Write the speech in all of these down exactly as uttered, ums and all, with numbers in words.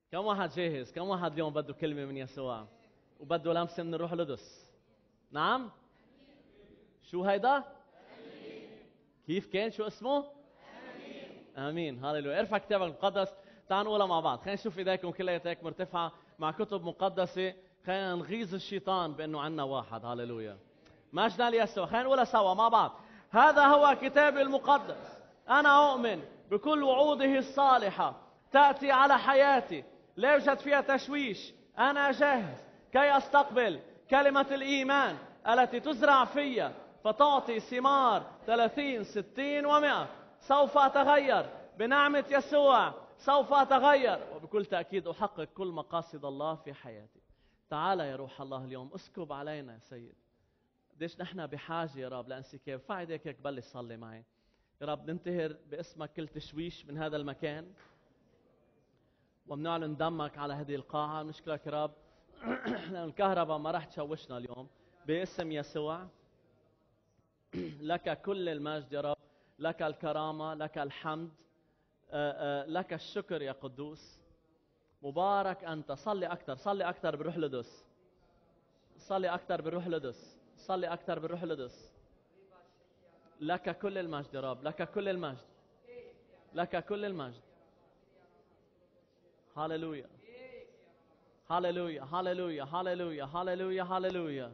كم واحد جاهز؟ كم واحد اليوم بده كلمة من يسوع وبده لمسة من الروح القدس؟ نعم. شو هيدا؟ أمين. كيف كان؟ شو اسمه؟ أمين. أمين. هاليلويا. ارفع كتابك المقدس. تعالوا نقولها مع بعض. خلينا نشوف ايديكم كلياتك مرتفعة مع كتب مقدسة. خلينا نغيظ الشيطان بأنه عنا واحد. هاليلويا. مجدا ليسوع. خلينا نقولها سوا مع بعض. هذا هو كتاب المقدس. أنا أؤمن بكل وعوده الصالحة تأتي على حياتي. لا يوجد فيها تشويش. أنا جاهز كي أستقبل كلمة الإيمان التي تزرع فيا فتعطي ثمار ثلاثين ستين ومئة. سوف أتغير بنعمة يسوع. سوف أتغير وبكل تأكيد أحقق كل مقاصد الله في حياتي. تعال يا روح الله اليوم اسكب علينا يا سيد. قديش نحن بحاجة يا رب لانسكاب. ارفع ايديك هيك بلش صلي معي. يا رب ننتهر باسمك كل تشويش من هذا المكان وبنعلن دمك على هذه القاعة. نشكرك يا رب لأن الكهرباء ما راح تشوشنا اليوم باسم يسوع. لك كل المجد يا رب. لك الكرامة. لك الحمد. لك الشكر يا قدوس. مبارك أنت. صلي أكثر. صلي أكثر بالروح القدس. صلي أكثر بالروح القدس. صلي أكثر بالروح القدس. لك كل المجد يا رب. لك كل المجد. لك كل المجد. هاليلويا. هاليلويا. هاليلويا. هاليلويا. هاليلويا. هاليلويا.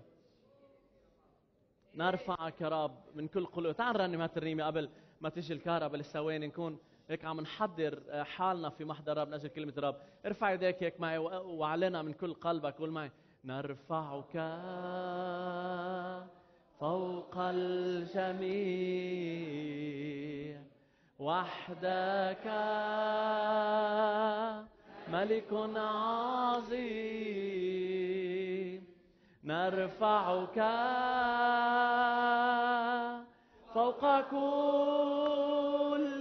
نرفعك يا رب من كل قلوب. تعال نرنم هالترنيمة قبل ما تيجي الكهرباء للثواني. نكون هيك عم نحضر حالنا في محضر رب نجل كلمة رب. ارفع يديك هيك معي واعلنها من كل قلبك. قول معي. نرفعك فوق الجميع وحدك ملك عظيم. نرفعك فوق كل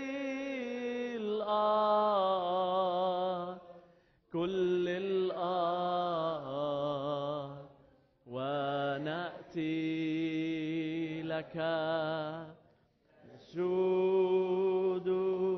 الأرض كل الأرض ونأتي لك نسجد.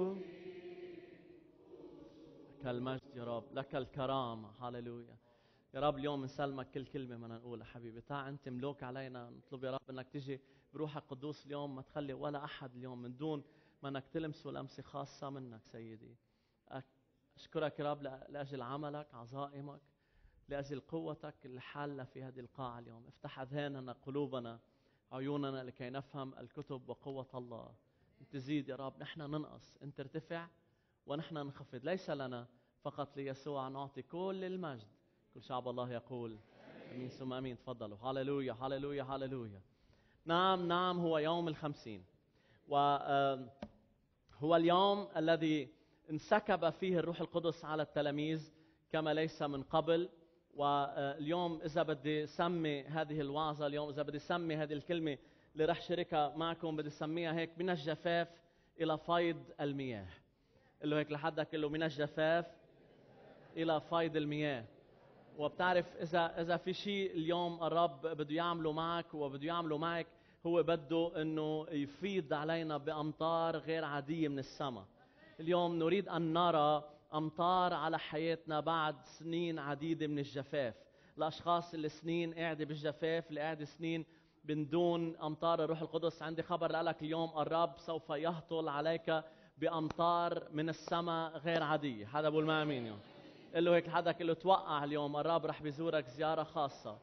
لك المجد يا رب. لك الكرامة. هاليلويا. يا رب اليوم نسلمك كل كلمة بدنا نقولها حبيبي. تعال أنت ملوك علينا. نطلب يا رب أنك تجي بروحك القدوس اليوم. ما تخلي ولا أحد اليوم من دون ما أنك تلمسه لمسة خاصة منك سيدي. أشكرك يا رب لأجل عملك عظائمك لأجل قوتك اللي حالة في هذه القاعة اليوم. افتح أذهاننا قلوبنا عيوننا لكي نفهم الكتب وقوة الله. أنت زيد يا رب. نحن ننقص. أنت ارتفع ونحن ننخفض. ليس لنا فقط ليسوع نعطي كل المجد. كل شعب الله يقول امين ثم امين. تفضلوا. هاليلويا. هاليلويا. هاليلويا. نعم نعم. هو يوم الخمسين وهو اليوم الذي انسكب فيه الروح القدس على التلاميذ كما ليس من قبل. واليوم إذا بدي سمي هذه الوعظة اليوم إذا بدي سمي هذه الكلمة اللي رح شاركها معكم بدي سميها هيك. من الجفاف إلى فيض المياه. قل له هيك لحدك. قل له من الجفاف إلى فيض المياه. وبتعرف إذا إذا في شيء اليوم الرب بده يعمله معك وبده يعمله معك هو بده إنه يفيض علينا بأمطار غير عادية من السماء. اليوم نريد أن نرى أمطار على حياتنا بعد سنين عديدة من الجفاف. الأشخاص اللي سنين قاعدة بالجفاف اللي قاعدة سنين من دون أمطار الروح القدس. عندي خبر لك اليوم. الرب سوف يهطل عليك بأمطار من السماء غير عادية. حدا بقول ما أمين يوم. قل له هيك لحدك. قل له توقع اليوم الرب رح بيزورك زيارة خاصة.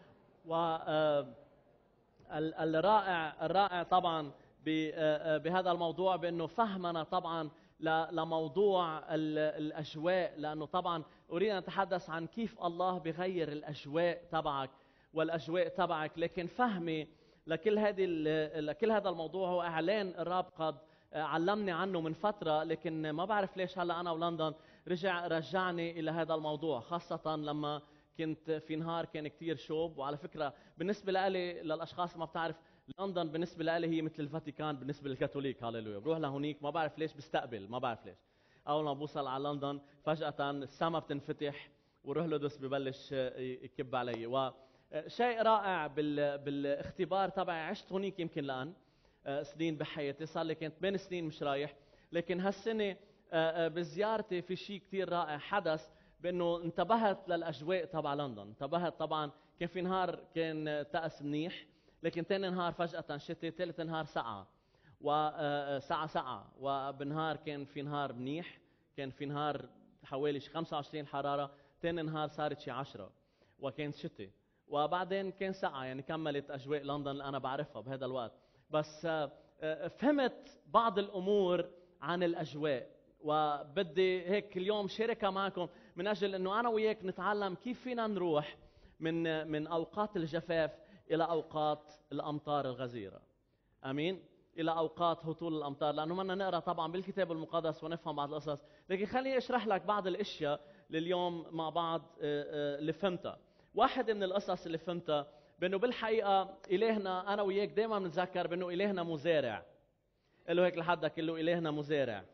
والرائع الرائع طبعا بهذا الموضوع بأنه فهمنا طبعا لموضوع الأجواء. لأنه طبعا أريد أن أتحدث عن كيف الله بيغير الأجواء تبعك والأجواء تبعك. لكن فهمي لكل هذه لكل هذا الموضوع هو إعلان الرب قد علمني عنه من فترة. لكن ما بعرف ليش هلا أنا ولندن رجع رجعني إلى هذا الموضوع خاصة لما كنت في نهار كان كتير شوب. وعلى فكرة بالنسبة لي للأشخاص ما بتعرف لندن بالنسبة لي هي مثل الفاتيكان بالنسبة للكاثوليك. هاليلويا. بروح لهونيك ما بعرف ليش بستقبل. ما بعرف ليش أول ما بوصل على لندن فجأة السماء بتنفتح والروح القدس ببلش يكب علي. وشيء رائع بال... بالاختبار تبعي. عشت هونيك يمكن الآن سنين بحياتي. صار لي كنت ثمان سنين مش رايح. لكن هالسنة بزيارتي في شيء كثير رائع حدث، بانه انتبهت للاجواء تبع لندن. انتبهت طبعا كان في نهار كان طقس منيح، لكن ثاني نهار فجأة شتي، ثالث نهار سقعة وساعة سقعة، وبنهار كان في نهار منيح، كان في نهار حوالي خمسة وعشرين حرارة، ثاني نهار صارت شي عشرة وكان شتي، وبعدين كان سقعة. يعني كملت أجواء لندن اللي أنا بعرفها بهذا الوقت. بس فهمت بعض الأمور عن الأجواء، وبدي هيك اليوم شاركها معكم من أجل أنه أنا وياك نتعلم كيف فينا نروح من من أوقات الجفاف إلى أوقات الأمطار الغزيرة. أمين؟ إلى أوقات هطول الأمطار، لأنه بدنا نقرأ طبعا بالكتاب المقدس ونفهم بعض القصص، لكن خليني أشرح لك بعض الأشياء لليوم مع بعض اللي فهمتها. واحد من القصص اللي فهمتها بأنه بالحقيقة إلهنا، أنا وياك دائما بنتذكر بأنه إلهنا مزارع. قل له هيك لحدك، قل له إلهنا مزارع.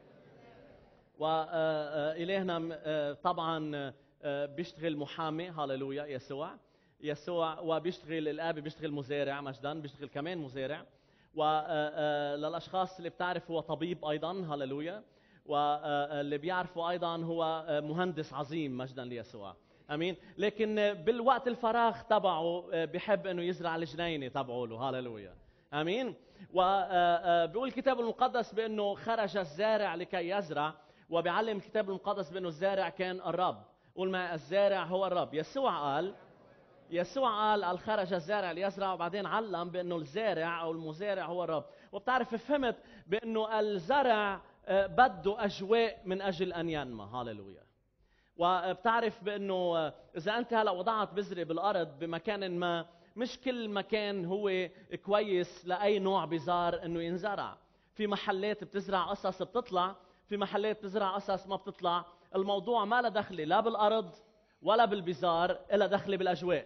وإلهنا طبعا بيشتغل محامي، هاللويا، يسوع يسوع وبيشتغل الآب، بيشتغل مزارع مجدا، بيشتغل كمان مزارع. وللأشخاص اللي بتعرف هو طبيب أيضا، هاللويا، واللي بيعرفوا أيضا هو مهندس عظيم مجدا ليسوع. أمين. لكن بالوقت الفراغ تبعه بيحب أنه يزرع الجنينة تبعه له، هاللويا. أمين. وبيقول الكتاب المقدس بأنه خرج الزارع لكي يزرع، وبيعلم الكتاب المقدس بأنه الزارع كان الرب. قول معي، الزارع هو الرب. يسوع قال يسوع قال خرج الزارع ليزرع، وبعدين علم بأنه الزارع أو المزارع هو الرب. وبتعرف فهمت بأنه الزرع بده أجواء من أجل أن ينمى، هاللويا. وبتعرف بأنه إذا أنت هلأ وضعت بذرة بالأرض بمكان ما، مش كل مكان هو كويس لأي نوع بزار أنه ينزرع. في محلات بتزرع قصص بتطلع، في محلات بتزرع قصص ما بتطلع. الموضوع ما له دخل لا بالأرض ولا بالبزار، إلا دخل بالأجواء.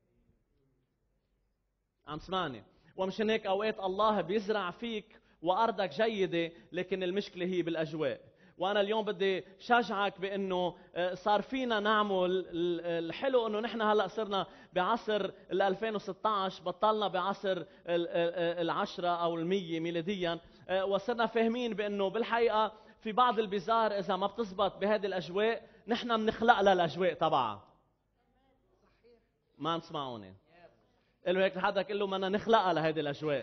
عم سمعني؟ ومشان هيك أوقات الله بيزرع فيك وأرضك جيدة، لكن المشكلة هي بالأجواء. وأنا اليوم بدي شجعك بأنه صار فينا نعمل الحلو، أنه نحن هلأ صرنا بعصر ال ألفين وستة عشر، بطلنا بعصر العشرة أو المية ميلاديا، وصرنا فاهمين بأنه بالحقيقة في بعض البزار إذا ما بتزبط بهذه الأجواء نحن بنخلق لها الأجواء تبعها. ما عم تسمعوني؟ قلوا هيك لحدك، قل له بدنا نخلقها لهذه الأجواء،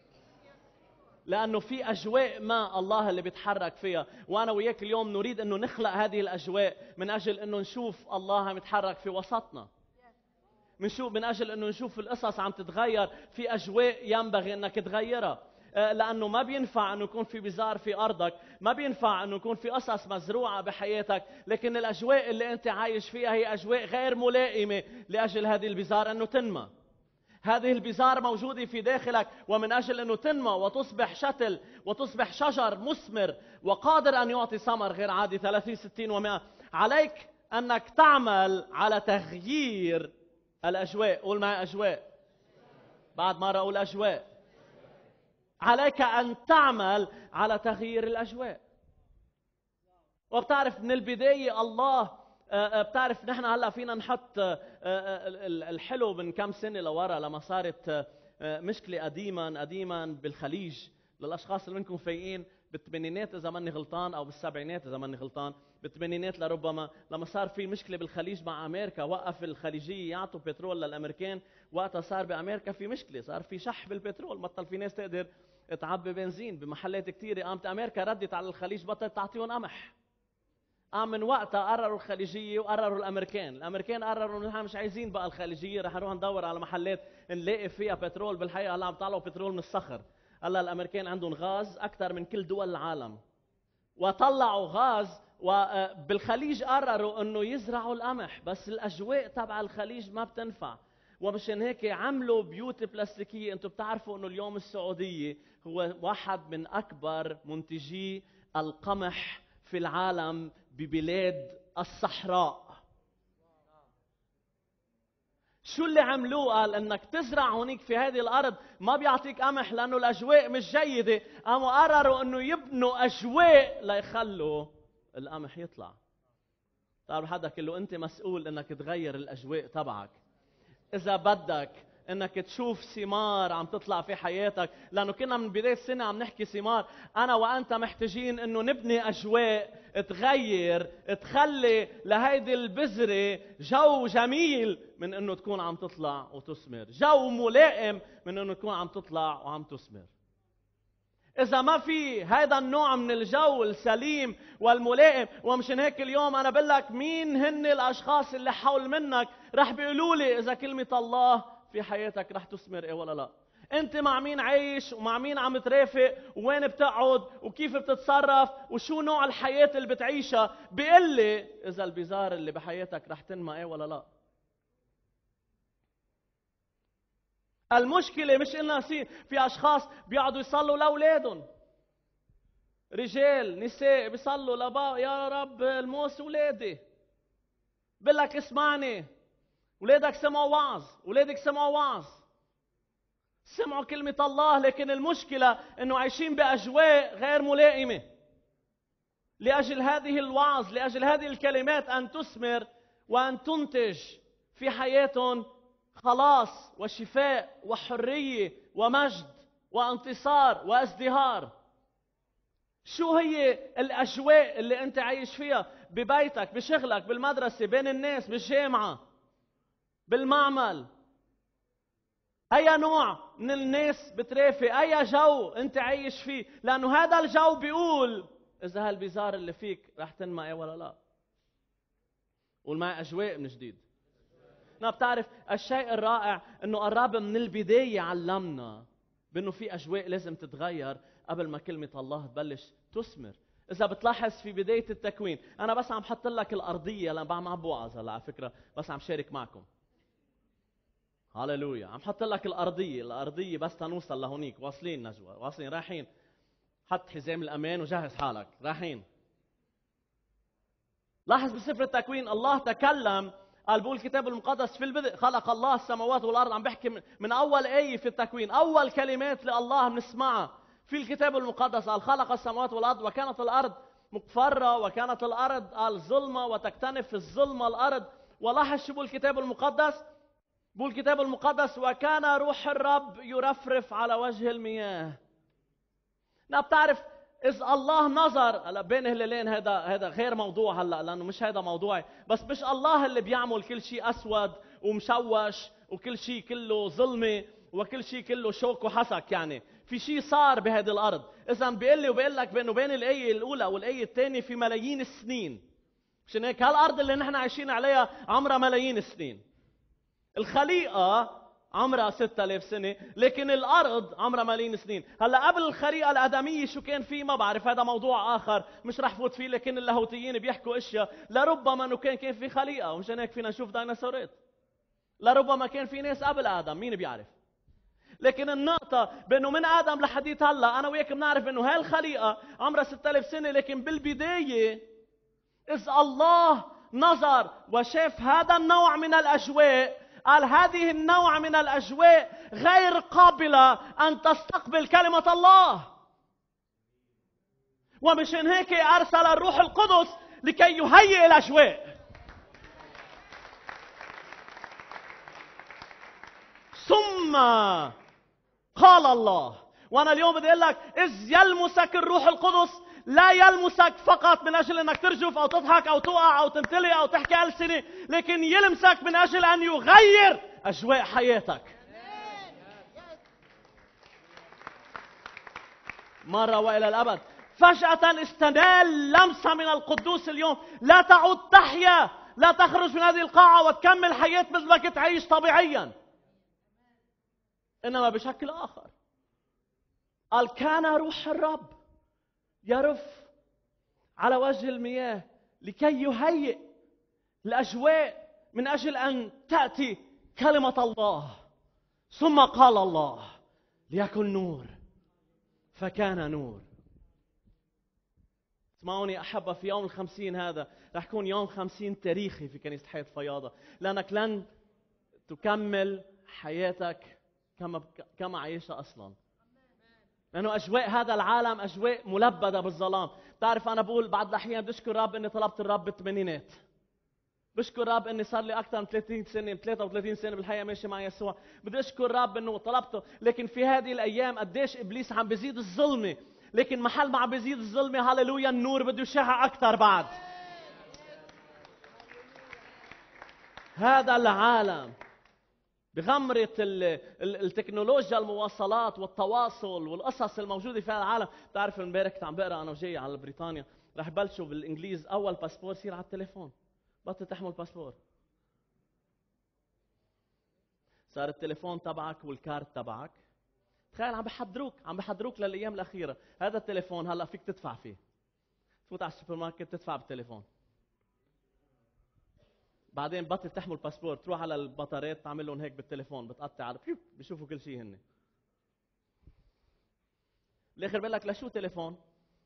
لأنه في أجواء ما الله اللي بيتحرك فيها. وأنا وياك اليوم نريد أنه نخلق هذه الأجواء من أجل أنه نشوف الله عم يتحرك في وسطنا، منشوف من أجل أنه نشوف القصص عم تتغير في أجواء ينبغي أنك تغيرها. لأنه ما بينفع أنه يكون في بزار في أرضك، ما بينفع أنه يكون في قصص مزروعة بحياتك، لكن الأجواء اللي أنت عايش فيها هي أجواء غير ملائمة لأجل هذه البزار أنه تنمى. هذه البزار موجودة في داخلك، ومن أجل أنه تنمى وتصبح شتل وتصبح شجر مثمر وقادر أن يعطي ثمر غير عادي ثلاثين ستين ومئة، عليك أنك تعمل على تغيير الأجواء. قول معي أجواء. بعد مرة أقول أجواء. عليك أن تعمل على تغيير الأجواء. وبتعرف من البداية الله، بتعرف نحن هلا فينا نحط الحلو من كم سنة لورا، لما صارت مشكلة قديما قديما بالخليج. للأشخاص اللي منكم فايقين بالثمانينات إذا ماني غلطان، أو بالسبعينات إذا ماني غلطان، بالثمانينات لربما، لما صار في مشكلة بالخليج مع أمريكا، وقف الخليجية يعطوا بترول للأمريكان. وقتها صار بأمريكا في مشكلة، صار في شح بالبترول، بطل في ناس تقدر تعبي بنزين بمحلات كثيرة. قامت أمريكا ردت على الخليج، بطلت تعطيهم قمح. قام من وقتها قرروا الخليجية وقرروا الأمريكان. الأمريكان قرروا إنه نحن مش عايزين بقى الخليجية، رح نروح ندور على محلات نلاقي فيها بترول. بالحقيقة هلا عم طلعوا بترول من الصخر. هلا الأمريكان عندهم غاز أكثر من كل دول العالم، وطلعوا غاز. وبالخليج قرروا إنه يزرعوا القمح، بس الأجواء تبع الخليج ما بتنفع، ومشان هيك عملوا بيوت بلاستيكية. أنتم بتعرفوا إنه اليوم السعودية هو واحد من أكبر منتجي القمح في العالم ببلاد الصحراء. شو اللي عملوه؟ قال انك تزرع هونيك في هذه الارض ما بيعطيك قمح لانه الاجواء مش جيده. قاموا قرروا انه يبنوا اجواء ليخلوا القمح يطلع. تعرف حدا قال له انت مسؤول انك تغير الاجواء تبعك. اذا بدك انك تشوف ثمار عم تطلع في حياتك، لانه كنا من بدايه السنه عم نحكي ثمار. انا وانت محتاجين انه نبني اجواء تغير، تخلي لهيدي البذره جو جميل من انه تكون عم تطلع وتثمر، جو ملائم من انه تكون عم تطلع وعم تثمر. إذا ما في هذا النوع من الجو السليم والملائم، ومشان هيك اليوم أنا بقول لك مين هن الأشخاص اللي حول منك رح بيقولوا لي إذا كلمة الله في حياتك رح تثمر إيه ولا لا. أنت مع مين عايش ومع مين عم ترافق وين بتقعد وكيف بتتصرف وشو نوع الحياة اللي بتعيشها بيقول لي إذا البذار اللي بحياتك رح تنمى إيه ولا لا. المشكلة مش إنها في أشخاص بيقعدوا يصلوا لأولادهم، رجال نساء بيصلوا لبا يا رب الموس ولادي. بقول لك اسمعني، ولادك سمعوا وعظ، ولادك سمعوا وعظ، سمعوا كلمة الله، لكن المشكلة إنه عايشين بأجواء غير ملائمة. لأجل هذه الوعظ، لأجل هذه الكلمات أن تثمر وأن تنتج في حياتهم خلاص وشفاء وحرية ومجد وانتصار وازدهار. شو هي الأجواء اللي أنت عايش فيها ببيتك، بشغلك، بالمدرسة، بين الناس، بالجامعة، بالمعمل؟ أي نوع من الناس بترافق؟ أي جو أنت عايش فيه؟ لأنه هذا الجو بيقول إذا هالبزار اللي فيك رح تنمى ولا لا. قول معي أجواء من جديد. أنا بتعرف الشيء الرائع إنه الرب من البداية علمنا بأنه في أجواء لازم تتغير قبل ما كلمة الله تبلش تثمر. إذا بتلاحظ في بداية التكوين، أنا بس عم حط لك الأرضية لأن بعمل عم بوعظ هلا على فكرة، بس عم شارك معكم. هاليلويا، عم حط لك الأرضية، الأرضية بس تنوصل لهونيك. واصلين نجوى، واصلين، رايحين. حط حزام الأمان وجهز حالك، رايحين. لاحظ بسفر التكوين الله تكلم، قال بقول الكتاب المقدس في البدء خلق الله السماوات والأرض. عم بحكي من أول آية في التكوين، أول كلمات لله بنسمعها في الكتاب المقدس. قال خلق السماوات والأرض وكانت الأرض مقفرة وكانت الأرض قال ظلمة وتكتنف في الظلمة الأرض. ولاحظ شو بقول الكتاب المقدس؟ بقول الكتاب المقدس وكان روح الرب يرفرف على وجه المياه. لا بتعرف إذا الله نظر هلا بين هلالين، هذا هذا غير موضوع هلا لأنه مش هذا موضوعي، بس مش الله اللي بيعمل كل شيء أسود ومشوش وكل شيء كله ظلمة وكل شيء كله شوك وحسك. يعني في شيء صار بهذه الأرض. إذا بيقول لي وبيقول لك بينه وبين الآية الأولى والآية الثانية في ملايين السنين. مشان هيك هالأرض اللي نحن عايشين عليها عمرها ملايين السنين. الخليقة عمرها ستة آلاف سنة، لكن الأرض عمرها ملايين سنين. هلا قبل الخليقة الآدمية شو كان في ما بعرف، هذا موضوع آخر مش رح فوت فيه، لكن اللاهوتيين بيحكوا أشياء لربما إنه كان كان في خليقة، ومشان هيك فينا نشوف ديناصورات. لربما كان في ناس قبل آدم، مين بيعرف؟ لكن النقطة بأنه من آدم لحديت هلا أنا وياك بنعرف إنه هاي الخليقة عمرها ستة آلاف سنة، لكن بالبداية إذ الله نظر وشاف هذا النوع من الأجواء، قال هذه النوع من الأجواء غير قابلة أن تستقبل كلمة الله. ومشان هيك أرسل الروح القدس لكي يهيئ الأجواء. ثم قال الله، وأنا اليوم بدي أقول لك إذ يلمسك الروح القدس لا يلمسك فقط من أجل أنك ترجف أو تضحك أو تقع أو تمتلئ أو تحكي ألسنة، لكن يلمسك من أجل أن يغير أجواء حياتك. مرة وإلى الأبد. فجأة استنال لمسة من القدوس اليوم، لا تعود تحيا، لا تخرج من هذه القاعة وتكمل حياة مثل ما كنت عايش طبيعيا، إنما بشكل آخر. قال كان روح الرب يرف على وجه المياه لكي يهيئ الأجواء من أجل أن تأتي كلمة الله. ثم قال الله ليكن نور فكان نور. اسمعوني أحبة، في يوم الخمسين هذا رح يكون يوم خمسين تاريخي في كنيسة حياة فياضة، لأنك لن تكمل حياتك كما كما عايشها أصلاً، لأنه أجواء هذا العالم أجواء ملبدة بالظلام. تعرف أنا بقول بعض الأحيان بدي أشكر الرب إني طلبت الرب بالثمانينات، بشكر رب اني صار لي اكثر من ثلاثين سنه ثلاثة وثلاثين سنه بالحياه ماشي مع يسوع. بدي اشكر رب انه طلبته. لكن في هذه الايام قديش ابليس عم بيزيد الظلمه، لكن محل ما عم بيزيد الظلمه هاللويا النور بده يشع اكثر بعد. هذا العالم بغمرة التكنولوجيا المواصلات والتواصل والقصص الموجودة في هذا العالم. بتعرف امبارح كنت عم بقرا انا وجاي على بريطانيا رح يبلشوا بالانجليز اول باسبور يصير على التليفون، بطل تحمل باسبور، صار التليفون تبعك والكارت تبعك. تخيل عم بحضروك عم بحضروك للايام الاخيره. هذا التليفون هلا فيك تدفع فيه، تفوت على السوبر ماركت تدفع بالتليفون، بعدين بطل تحمل باسبور تروح على البطاريات تعمل لهم هيك بالتليفون، بتقطع على بيو بيشوفوا كل شيء هن. بالاخر بقول لك لشو تليفون؟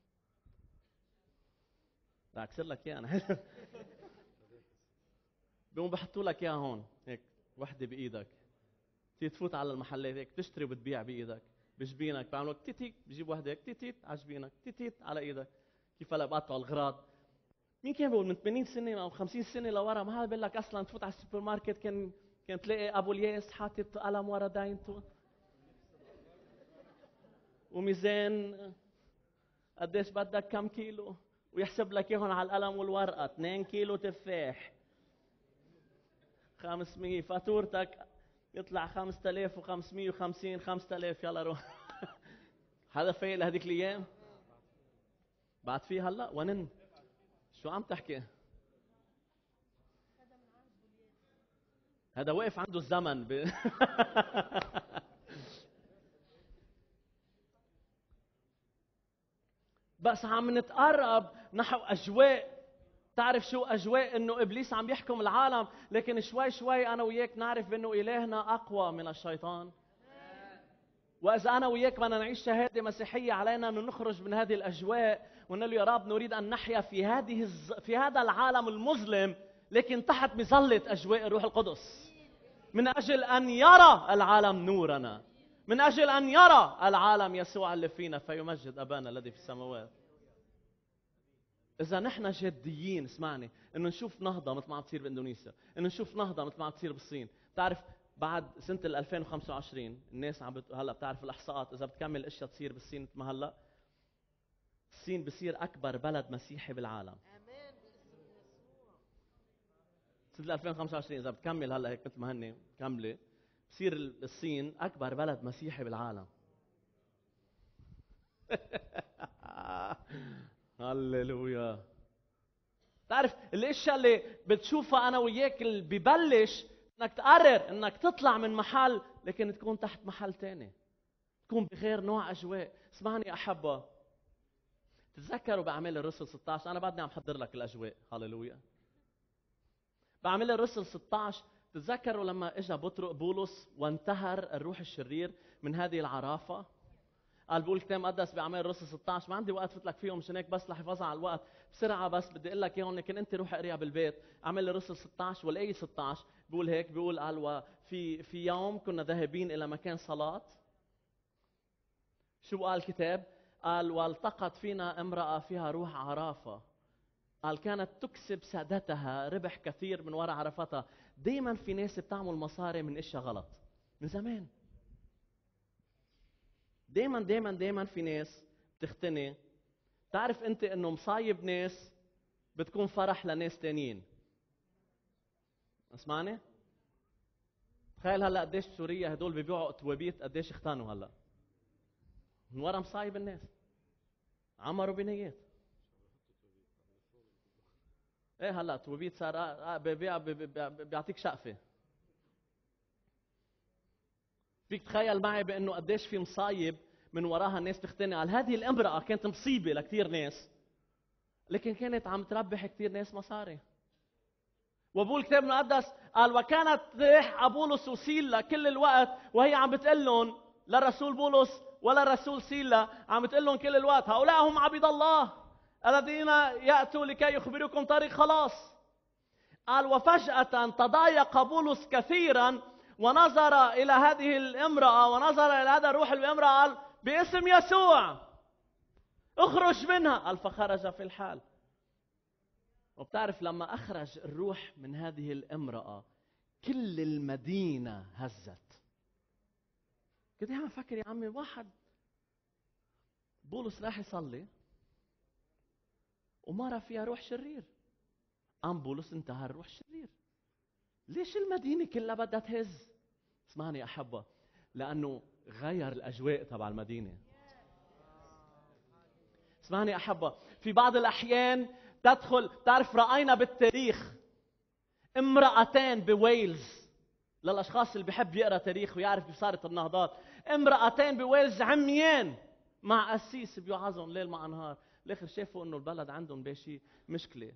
رح اكسر لك اياه انا. بيقوم بحطوا لك اياها هون هيك وحده بايدك، تيجي تفوت على المحلات هيك تشتري وبتبيع بايدك، بجبينك بيعملوا لك تيتيك، بجيب وحده هيك تيتيت على جبينك، تيتيت على ايدك. كيف هلا بقطعوا الاغراض. مين كان بيقول من ثمانين سنه او خمسين سنه لورا ما حدا بيقول لك اصلا تفوت على السوبر ماركت كان كان تلاقي ابو الياس حاطط قلم ورا داينته وميزان قديش بدك كم كيلو ويحسب لك اياهم على القلم والورقه. اثنين كيلو تفاح خمسمية، فاتورتك يطلع خمسة آلاف وخمسمية وخمسين. خمسة آلاف يلا روح. هذا فايق لهذيك الايام؟ بعد في هلا ونن شو عم تحكي؟ هذا واقف عنده الزمن ب... بس عم نتقرب نحو اجواء. تعرف شو اجواء؟ انه ابليس عم يحكم العالم، لكن شوي شوي انا وياك نعرف بانه الهنا اقوى من الشيطان. واذا انا وياك بدنا نعيش شهاده مسيحيه علينا انه نخرج من هذه الاجواء ونقول يا رب نريد ان نحيا في هذه الز... في هذا العالم المظلم، لكن تحت مظله اجواء الروح القدس، من اجل ان يرى العالم نورنا، من اجل ان يرى العالم يسوع اللي فينا فيمجد ابانا الذي في السماوات. إذا نحن جديين اسمعني إنه نشوف نهضة مثل ما عم تصير بإندونيسيا، إنه نشوف نهضة مثل ما عم تصير بالصين. بتعرف بعد سنة ألفين وخمسة وعشرين الناس عم بت... هلا بتعرف الإحصاءات إذا بتكمل الأشياء تصير بالصين مثل ما هلا، الصين بصير أكبر بلد مسيحي بالعالم. سنة ألفين وخمسة وعشرين إذا بتكمل هلا هيك مثل ما هن كاملة بصير الصين أكبر بلد مسيحي بالعالم. هللويا. تعرف الاشياء اللي بتشوفها انا وياك اللي ببلش انك تقرر انك تطلع من محل لكن تكون تحت محل تاني، تكون بغير نوع اجواء. اسمعني احبه، تتذكروا باعمال الرسل ستة عشر؟ انا بعدني عم حضر لك الاجواء. هللويا. باعمال الرسل ستة عشر تتذكروا لما اجى بطرق بولس وانتهر الروح الشرير من هذه العرافه؟ قال بقول كتاب مقدس باعمال الرسل ستة عشر، ما عندي وقت فوت لك فيهم مشان هيك بس لحفاظا على الوقت بسرعه، بس بدي اقول لك اياهم لكن انت روح اقريها بالبيت. اعمال الرسل ستة عشر والايه ستة عشر بقول هيك، بيقول قال وفي في يوم كنا ذاهبين الى مكان صلاه. شو قال الكتاب؟ قال والتقت فينا امراه فيها روح عرافه. قال كانت تكسب سادتها ربح كثير من وراء عرفتها. دائما في ناس بتعمل مصاري من اشياء غلط من زمان. دايما دايما دايما في ناس بتختني. تعرف انت انه مصايب ناس بتكون فرح لناس تانيين. اسمعني، تخيل هلا قديش سوريا هدول بيبيعوا توابيت قديش اختانوا هلا من ورا مصايب الناس، عمروا بنيات. ايه هلا توابيت صار ببيع بيعطيك شقفه. فيك تخيل معي بانه قديش في مصايب من وراها الناس تختني. قال هذه الامرأة كانت مصيبة لكثير ناس، لكن كانت عم تربح كثير ناس مصاري. وبقول الكتاب المقدس قال وكانت ريح بولس وسيلا كل الوقت وهي عم بتقول لهم، لا الرسول بولس ولا الرسول سيلا، عم بتقول لهم كل الوقت هؤلاء هم عبيد الله الذين يأتوا لكي يخبروكم طريق خلاص. قال وفجأة تضايق بولس كثيرا ونظر إلى هذه الامرأة ونظر إلى هذا الروح الامرأة، قال باسم يسوع اخرج منها. قال فخرج في الحال. وبتعرف لما أخرج الروح من هذه الامرأة كل المدينة هزت. كنت عم فكر يا عمي، واحد بولس راح يصلي ومر فيها روح شرير، قام بولس انتهى الروح الشرير. ليش المدينة كلها بدها تهز؟ اسمعني أحبة، لأنه غير الأجواء تبع المدينة. اسمعني أحبة، في بعض الأحيان تدخل، تعرف رأينا بالتاريخ امرأتين بويلز، للأشخاص اللي بيحب يقرأ تاريخ ويعرف كيف صارت النهضات، امرأتين بويلز عميان مع قسيس بيوعظهم ليل مع نهار، بالاخر شافوا انه البلد عندهم بشي مشكلة،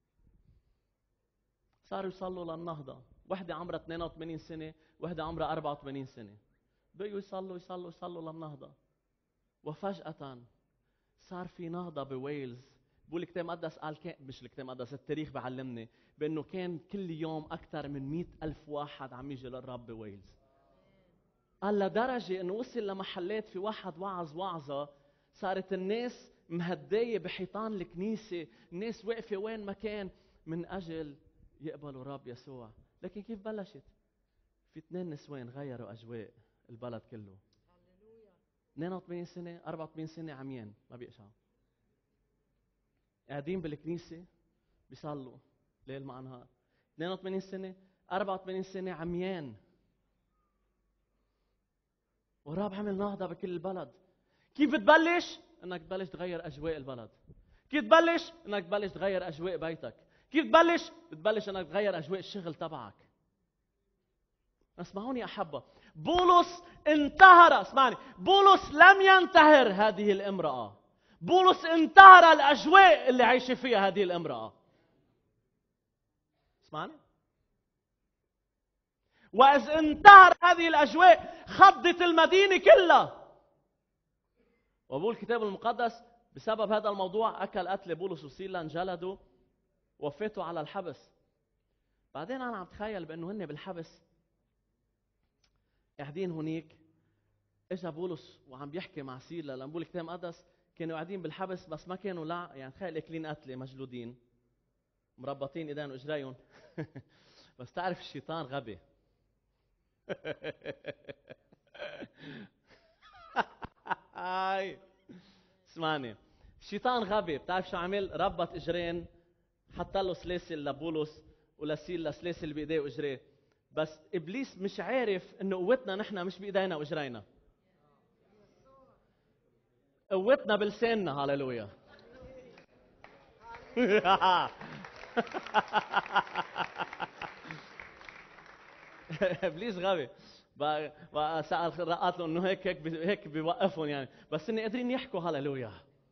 صاروا يصلوا للنهضة. وحدة عمرها اثنين وثمانين سنة، وحدة عمرها أربعة وثمانين سنة، بقوا يصلوا يصلوا يصلوا للنهضة، وفجأة صار في نهضة بويلز. بقول الكتاب المقدس قال كان، مش الكتاب المقدس، التاريخ بعلمني بأنه كان كل يوم أكثر من مئة ألف واحد عم يجي للرب بويلز. قال لدرجة أنه وصل لمحلات، في واحد وعظ وعظة صارت الناس مهدية بحيطان الكنيسة، الناس واقفة وين ما كان من أجل يقبلوا الرب يسوع. لكن كيف بلشت؟ في اثنين نسوان غيروا أجواء البلد كله. اثنين وثمانين سنة، أربعة وثمانين سنة عميان ما بيقشعوا، قاعدين بالكنيسة بيصلوا ليل مع نهار. اثنين وثمانين سنة، أربعة وثمانين سنة عميان، والرب عمل نهضة بكل البلد. كيف بتبلش؟ انك تبلش تغير اجواء البلد. كيف تبلش؟ انك تبلش تغير اجواء بيتك. كيف تبلش؟ بتبلش انك تغير اجواء الشغل تبعك. اسمعوني احبه، بولس انتهر، اسمعني، بولس لم ينتهر هذه الامرأة، بولس انتهر الاجواء اللي عايشه فيها هذه الامرأة. اسمعني، وإذ انتهر هذه الاجواء خضت المدينة كلها. وبقول الكتاب المقدس بسبب هذا الموضوع اكل قتل بولس وسيلا، انجلدوا وفاتوا على الحبس. بعدين انا عم اتخيل بانه هن بالحبس قاعدين هنيك، اجا بولس وعم بيحكي مع سيلا، لما بقول الكتاب المقدس كانوا قاعدين بالحبس بس ما كانوا، لا يعني تخيل اكلين قتله، مجلودين، مربطين ايدين واجريهم. بس تعرف الشيطان غبي. هاي اسمعني، الشيطان غبي، بتعرف شو عمل؟ ربط اجرين، حط له سلاسل لبولس ولسيلا، سلاسل بايديه واجريه. بس ابليس مش عارف انه قوتنا نحن مش بايدينا واجرينا، قوتنا بلساننا. هاليلويا. ابليس غبي. بقى سأل الرقات له انه هيك هيك هيك بيوقفهم يعني، بس اني قادرين يحكوا. هاليلويا.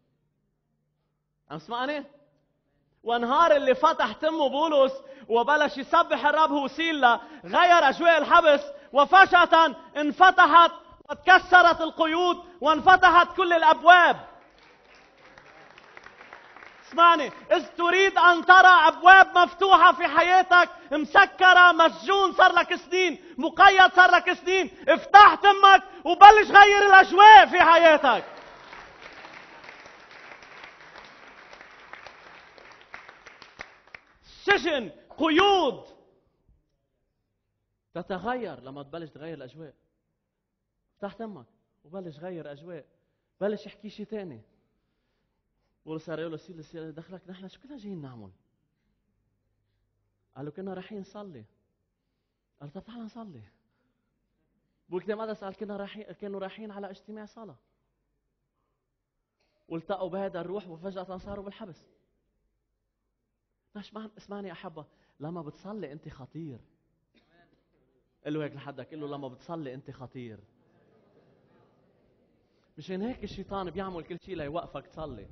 عم تسمعني؟ ونهار اللي فتح تمه بولس وبلش يسبح الرب هو سيلا، غير اجواء الحبس، وفجأة انفتحت وتكسرت القيود وانفتحت كل الابواب. اسمعني، إذ تريد أن ترى أبواب مفتوحة في حياتك، مسكرة، مسجون صار لك سنين، مقيد صار لك سنين، افتح تمك وبلش غير الأجواء في حياتك. سجن، قيود تتغير لما تبلش تغير الأجواء. افتح تمك وبلش غير أجواء، بلش يحكي شيء ثاني. بولس صار يقول له سيلا سيلا دخلك، نحن شو كنا جايين نعمل؟ قالوا كنا رايحين نصلي. قال طب تعال نصلي. بقول الكتاب المقدس قال كنا رايحين، كانوا رايحين على اجتماع صلاة، والتقوا بهذا الروح وفجأة صاروا بالحبس. مش اسمعني أحبة، لما بتصلي أنت خطير. قل له هيك لحدك، قل له لما بتصلي أنت خطير. مشان هيك الشيطان بيعمل كل شيء ليوقفك تصلي،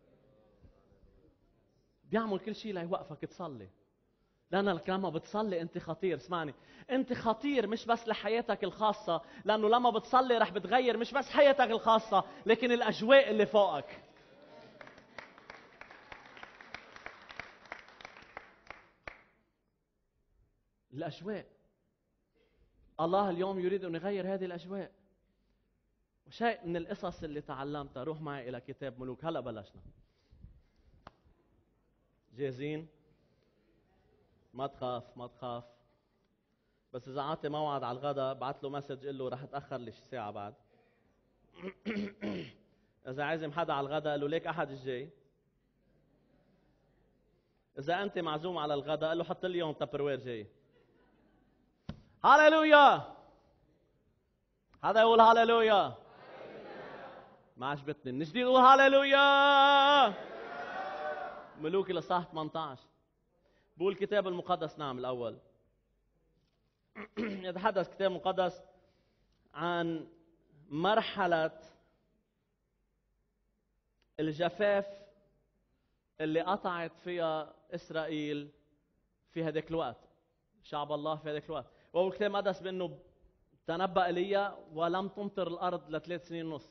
بيعمل كل شيء ليوقفك تصلي، لأنك لما بتصلي أنت خطير. اسمعني، أنت خطير مش بس لحياتك الخاصة، لأنه لما بتصلي رح بتغير مش بس حياتك الخاصة، لكن الأجواء اللي فوقك. الأجواء، الله اليوم يريد أن يغير هذه الأجواء. وشيء من القصص اللي تعلمتها، روح معي إلى كتاب ملوك. هلأ بلشنا، جاهزين؟ ما تخاف ما تخاف، بس اذا عطي موعد على الغداء بعت له مسج قل له رح اتاخر لي شي ساعه بعد. اذا عازم حدا على الغداء قل له ليك احد الجاي. اذا انت معزوم على الغداء قل له حط لي يوم تبروير جاي. هاليلويا. هذا يقول هاليلويا. ما عجبتني من جديد قول هاليلويا. ملوك الاصحاح ثمانية عشر بقول الكتاب المقدس. نعم الاول يتحدث الكتاب المقدس عن مرحلة الجفاف اللي قطعت فيها إسرائيل في هذاك الوقت، شعب الله في هذاك الوقت. وهو الكتاب المقدس بأنه تنبأ إيليا ولم تمطر الأرض لثلاث سنين ونص.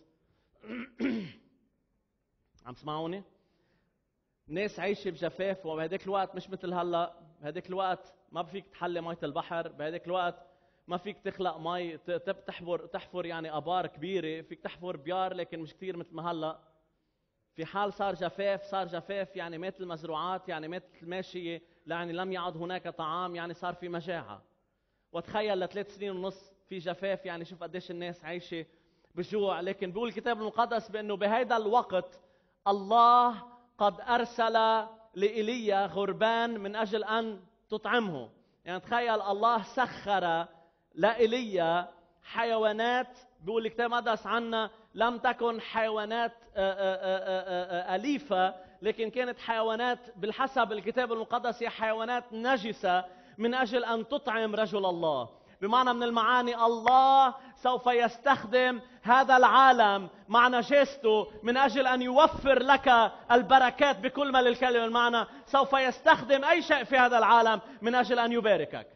عم تسمعوني؟ ناس عايشة بجفاف، وبهذاك الوقت مش مثل هلا. بهذاك الوقت ما فيك تحلي مية البحر، بهذاك الوقت ما فيك تخلق مي تحفر تحفر يعني ابار كبيره، فيك تحفر بيار لكن مش كثير مثل ما هلا. في حال صار جفاف، صار جفاف يعني مات المزروعات، يعني مات الماشيه، يعني لم يعد هناك طعام، يعني صار في مجاعه. وتخيل لثلاث سنين ونص في جفاف، يعني شوف قديش الناس عايشه بجوع. لكن بيقول الكتاب المقدس بانه بهيدا الوقت الله قد ارسل لإيليا غربان من اجل ان تطعمه. يعني تخيل الله سخر لإيليا حيوانات، بيقول الكتاب المقدس عنا لم تكن حيوانات أليفة، لكن كانت حيوانات بالحسب الكتاب المقدس هي حيوانات نجسة من أجل أن تطعم رجل الله. بمعنى من المعاني الله سوف يستخدم هذا العالم مع نجاسته من أجل أن يوفر لك البركات بكل ما للكلمة المعنى. سوف يستخدم أي شيء في هذا العالم من أجل أن يباركك.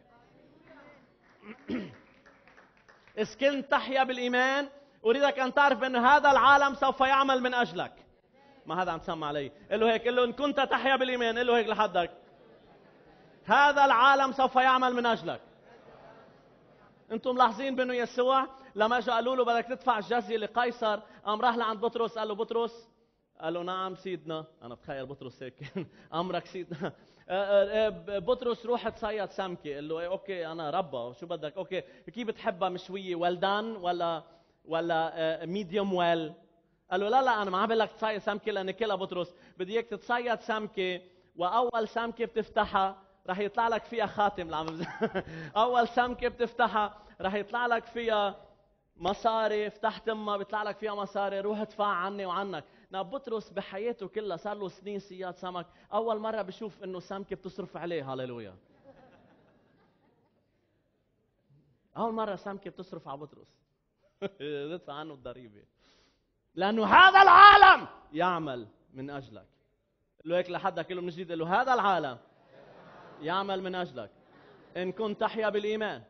إذا كنت تحيا بالإيمان أريدك أن تعرف أن هذا العالم سوف يعمل من أجلك. ما هذا عم تسمع علي؟ قل له هيك، قل له إن كنت تحيا بالإيمان، قل له هيك لحدك، هذا العالم سوف يعمل من أجلك. أنتم ملاحظين بأنه يسوع لما اجوا قالوا له بدك تدفع الجزية لقيصر، قام راح لعند بطرس قال له بطرس، قال له نعم سيدنا. أنا بتخيل بطرس هيك أمرك سيدنا. بطرس روح تصيد سمكة. قال له أوكي أنا ربا شو بدك؟ أوكي كيف بتحبها مشوية ويلدان ولا ولا ميديوم ويل؟ قال له لا لا أنا ما عم بقول لك تصيد سمكة لأن كلها بطرس، بدي إياك تتصيد سمكة وأول سمكة بتفتحها راح يطلع لك فيها خاتم. لعم أول سمكة بتفتحها راح يطلع لك فيها مصاري، فتحت امها بيطلع لك فيها مصاري، روح ادفع عني وعنك. نا بطرس بحياته كلها صار له سنين صياد سمك، أول مرة بشوف إنه سمكة بتصرف عليه. هاليلويا. أول مرة سمكة بتصرف على بطرس. تدفع عنه الضريبة. لأنه هذا العالم يعمل من أجلك. قل له هيك لحدك، قل له من جديد، قل له هذا العالم يعمل من أجلك إن كنت تحيا بالإيمان.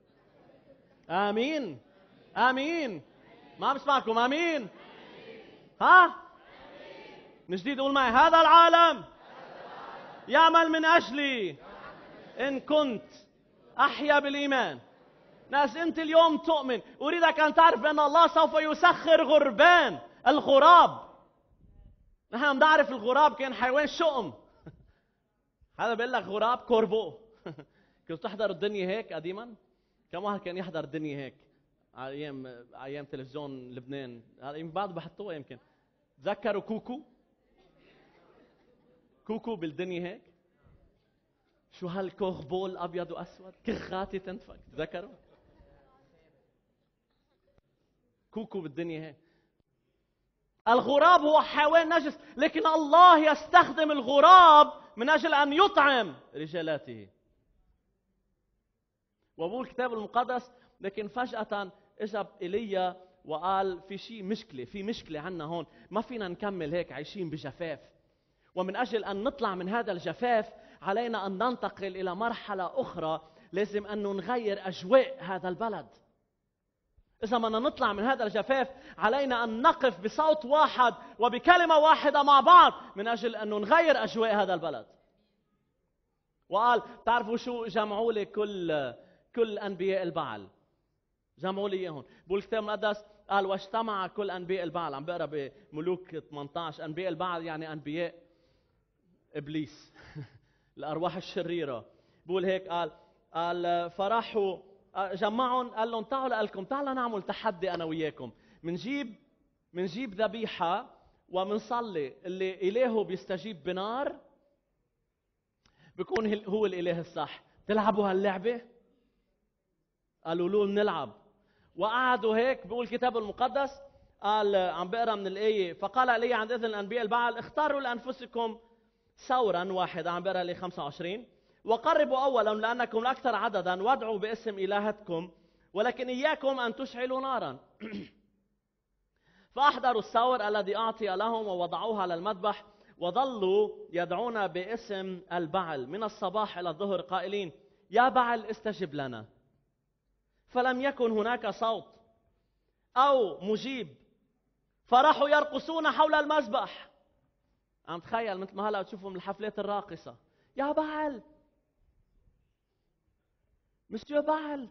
آمين آمين. ما بسمعكم آمين. ها من جديد قول معي، هذا العالم يعمل من أجلي إن كنت أحيا بالإيمان. ناس أنت اليوم تؤمن، أريدك أن تعرف بأن الله سوف يسخر غربان. الغراب، نحن بنعرف الغراب كان حيوان شؤم. هذا بيقول لك غراب كوربو. كنت تحضر الدنيا هيك قديما؟ كم واحد كان يحضر الدنيا هيك على ايام ايام تلفزيون لبنان؟ هلا يمكن بعد بحطوها. يمكن تذكروا كوكو؟ كوكو بالدنيا هيك. شو هالكوربو الابيض واسود كخاتي تنفك؟ تذكروا كوكو بالدنيا هيك؟ الغراب هو حيوان نجس، لكن الله يستخدم الغراب من أجل أن يطعم رجالاته. وبقول الكتاب المقدس لكن فجأة اجى إيليا وقال في شيء مشكلة، في مشكلة عنا هون، ما فينا نكمل هيك عايشين بجفاف. ومن أجل أن نطلع من هذا الجفاف علينا أن ننتقل إلى مرحلة أخرى، لازم أن نغير أجواء هذا البلد. إذا بدنا نطلع من هذا الجفاف علينا أن نقف بصوت واحد وبكلمة واحدة مع بعض من أجل أن نغير أجواء هذا البلد. وقال تعرفوا شو جمعوا لي كل كل أنبياء البعل؟ جمعوا لي إياهم. بقول الكتاب المقدس قال واجتمع كل أنبياء البعل. عم بقرأ بملوك ثمانية عشر. أنبياء البعل يعني أنبياء إبليس. الأرواح الشريرة بقول هيك قال قال فرحوا جمعهم قال لهم تعالوا لكم تعالوا نعمل تحدي انا وياكم، منجيب منجيب ذبيحه ومنصلي اللي الهه بيستجيب بنار بيكون هو الاله الصح. تلعبوا هاللعبه؟ قالوا له بنلعب. وقعدوا هيك. بيقول الكتاب المقدس قال عم بقرا من الايه فقال لي عند اذن الانبياء البعل اختاروا لانفسكم ثورا واحدا، عم بقرا لي خمسة وعشرين، وقربوا اولا لانكم الاكثر عددا وادعوا باسم الهتكم ولكن اياكم ان تشعلوا نارا. فاحضروا الثور الذي اعطي لهم ووضعوها على المذبح وظلوا يدعون باسم البعل من الصباح الى الظهر قائلين يا بعل استجب لنا. فلم يكن هناك صوت او مجيب، فراحوا يرقصون حول المذبح. عم تخيل مثل ما هلا بتشوفوا من الحفلات الراقصه، يا بعل مسيو بعل،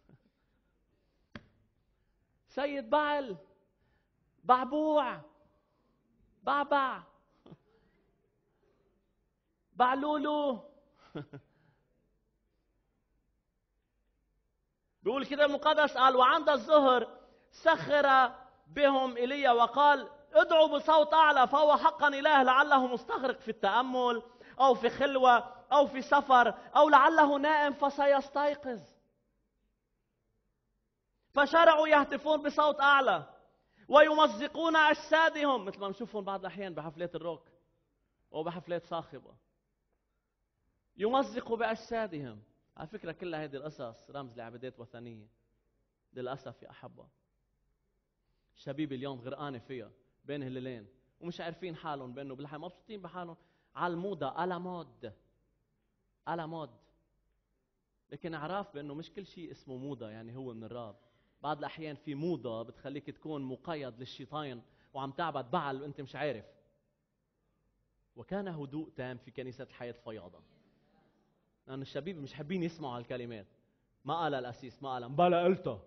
سيد بعل، بعبوع، بعبع، بعلولو. بيقول كده المقدس قال وعند الظهر سخر بهم ايليا وقال ادعوا بصوت اعلى، فهو حقا اله لعله مستغرق في التامل او في خلوه او في سفر او لعله نائم فسيستيقظ. فشرعوا يهتفون بصوت اعلى ويمزقون اجسادهم مثل ما بنشوفهم بعض الاحيان بحفلات الروك او بحفلات صاخبه، يمزقوا باجسادهم. على فكره كل هذه القصص رمز لعبادات وثنيه للاسف يا احبه. الشبيب اليوم غرقانه فيها بين هلالين ومش عارفين حالهم بانه بالحياه مبسوطين بحالهم على الموضه على مود على مود. لكن اعرف بانه مش كل شيء اسمه موضه يعني هو من الرب. بعض الاحيان في موضه بتخليك تكون مقيد للشيطان وعم تعبد بعل وانت مش عارف. وكان هدوء تام في كنيسه الحياه الفياضه لأن الشبيب مش حابين يسمعوا هالكلمات. ما قال القسيس، ما قال مبلا قلتها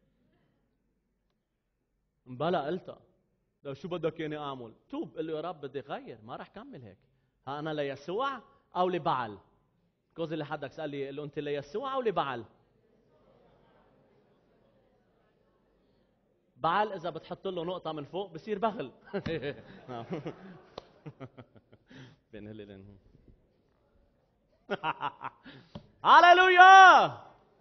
مبلا قلتها لو شو بدك يعني اعمل؟ توب قل له يا رب بدي غير، ما راح كمل هيك. ها انا ليسوع او لبعل؟ كوز اللي حدك سال لي قل له انت ليسوع او لبعل؟ بعل اذا بتحط له نقطه من فوق بصير بغل. بين هللين. هاليلويا.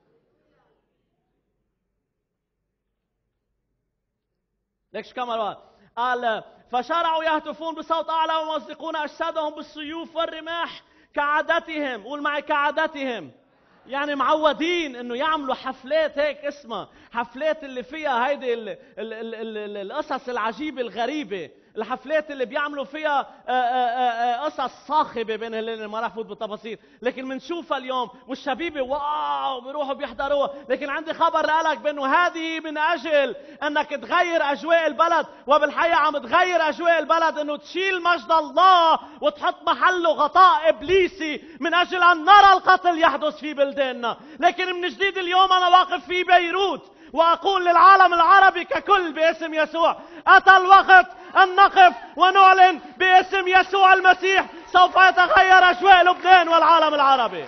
ليش كمان قال فشرعوا يهتفون بصوت اعلى ويمزقون اجسادهم بالسيوف والرماح كعادتهم. قول معي كعادتهم، يعني معودين انه يعملوا حفلات هيك اسمها حفلات اللي فيها هيدي القصص العجيبه الغريبه، الحفلات اللي بيعملوا فيها قصص صاخبه بين اللي ما راح فوت بالتفاصيل، لكن بنشوفها اليوم والشبيبه واو بيروحوا بيحضروها. لكن عندي خبر لك بانه هذه من اجل انك تغير اجواء البلد، وبالحقيقه عم تغير اجواء البلد انه تشيل مجد الله وتحط محله غطاء ابليسي من اجل ان نرى القتل يحدث في بلداننا. لكن من جديد اليوم انا واقف في بيروت واقول للعالم العربي ككل باسم يسوع اتى الوقت ان نقف ونعلن باسم يسوع المسيح سوف يتغير اجواء لبنان والعالم العربي.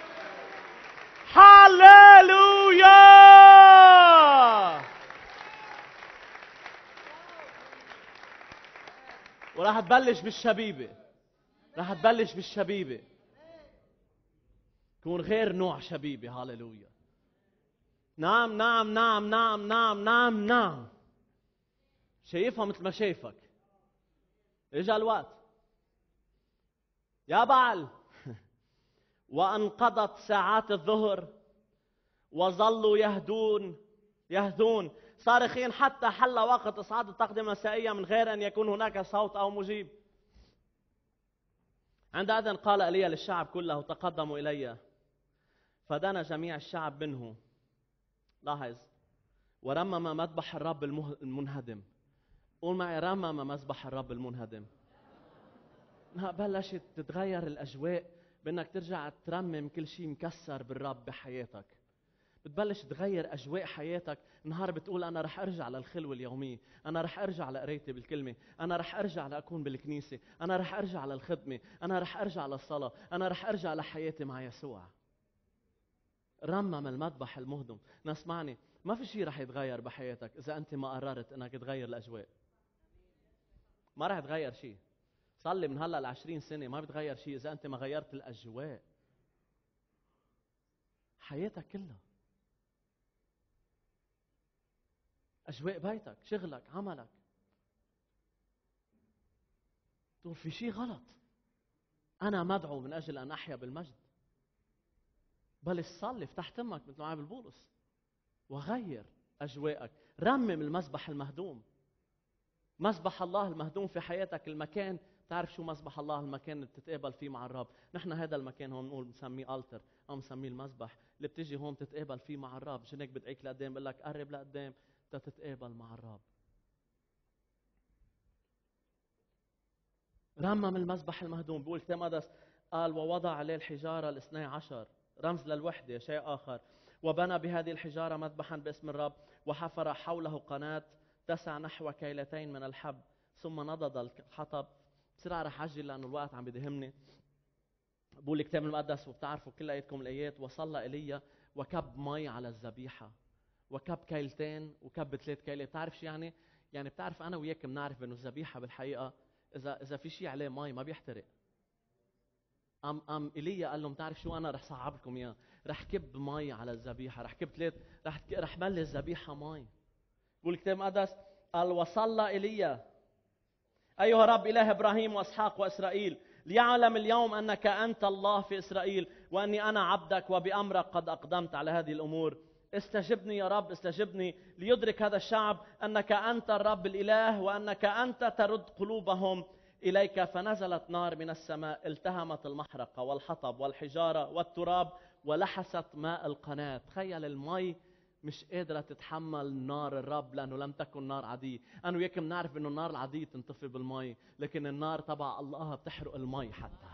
هاليلويا. وراح تبلش بالشبيبه، راح تبلش بالشبيبه، تكون غير نوع شبيبه. هاليلويا. نعم نعم نعم نعم نعم نعم نعم. شايفها مثل ما شايفك. اجا الوقت يا بعل. وانقضت ساعات الظهر وظلوا يهدون يهدون صارخين حتى حل وقت اصعاد التقدمه المسائيه من غير ان يكون هناك صوت او مجيب. عندئذ قال ايليا للشعب كله تقدموا الي، فدنا جميع الشعب منه. لاحظ ورمم مذبح الرب المنهدم. قول معي رمم مذبح الرب المنهدم. بلشت تتغير الاجواء بانك ترجع ترمم كل شيء مكسر بالرب بحياتك. بتبلش تغير اجواء حياتك. نهار بتقول انا رح ارجع للخلوه اليوميه، انا رح ارجع لقرايتي بالكلمه، انا رح ارجع لاكون بالكنيسه، انا رح ارجع للخدمه، انا رح ارجع للصلاه، انا رح ارجع لحياتي مع يسوع. رمم المذبح المهدم. نسمعني، ما في شيء رح يتغير بحياتك إذا أنت ما قررت إنك تغير الأجواء. ما رح يتغير شيء. صلي من هلا لعشرين سنة ما بتغير شيء إذا أنت ما غيرت الأجواء. حياتك كلها، أجواء بيتك، شغلك، عملك. تقول في شيء غلط، أنا مدعو من أجل أن أحيا بالمجد. بل صلي، افتح تمك مثل ما عمل بولس وغير أجواءك. رمم المذبح المهدوم. مذبح الله المهدوم في حياتك، المكان. تعرف شو مذبح الله؟ المكان اللي بتتقابل فيه مع الرب. نحن هذا المكان هون بنقول بنسميه التر او بنسميه المذبح، اللي بتيجي هون تتقابل فيه مع الرب. مشان هيك بدعيك لقدام، بقول لك قرب لقدام تتقابل مع الرب. رمم المذبح المهدوم. بيقول كتاب مقدس قال ووضع عليه الحجاره الاثني عشر، رمز للوحده، شيء اخر. وبنى بهذه الحجاره مذبحا باسم الرب، وحفر حوله قناه تسع نحو كيلتين من الحب، ثم نضد الحطب. بسرعه رح اجل لانه الوقت عم بدهمني. بقول الكتاب المقدس وبتعرفوا كل ايتكم الايات، وصلى ايليا وكب مي على الذبيحه، وكب كيلتين وكب ثلاث كيلة. بتعرف شو يعني؟ يعني بتعرف انا وياك بنعرف انه الذبيحه بالحقيقه اذا اذا في شيء عليه مي ما بيحترق. ام ام ايليا قال لهم بتعرف شو، انا رح صعب لكم اياه، رح كب مي على الذبيحه، رح كب ثلاث، رح رح ملي الذبيحه مي. بقول الكتاب المقدس قال وصلى ايليا ايها رب اله ابراهيم واسحاق واسرائيل، ليعلم اليوم انك انت الله في اسرائيل، واني انا عبدك وبامرك قد اقدمت على هذه الامور. استجبني يا رب، استجبني، ليدرك هذا الشعب انك انت الرب الاله، وانك انت ترد قلوبهم اليك. فنزلت نار من السماء، التهمت المحرقه والحطب والحجاره والتراب، ولحست ماء القناه. تخيل المي مش قادرة تتحمل نار الرب، لأنه لم تكن نار عادية. أنا وياك بنعرف إنه النار العادية تنطفي بالمي، لكن النار تبع الله بتحرق المي حتى.